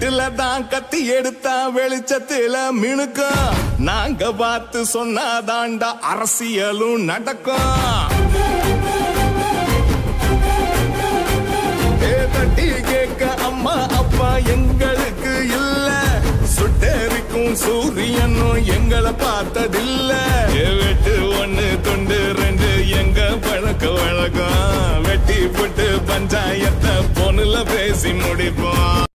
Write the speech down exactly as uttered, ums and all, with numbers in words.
இருட்டுல தான் கத்தி எடுத்தா வெளிச்சத்துல மினுக்கும் நாங்க பார்த்து சொன்னாதாண்டா அரசியலும் நடக்கும் தட்டி கேட்க அம்மா அப்பா எங்களுக்கு இல்ல சுட்டெரிக்கும் சூரியனும் எங்களை பார்த்ததில்ல வெட்டு ஒண்ணு தொண்டு ரெண்டு எங்க பழக்க வழக்கம் வெட்டி போட்டு பஞ்சாயத்தை பொண்ணுல பேசி முடிப்போம்.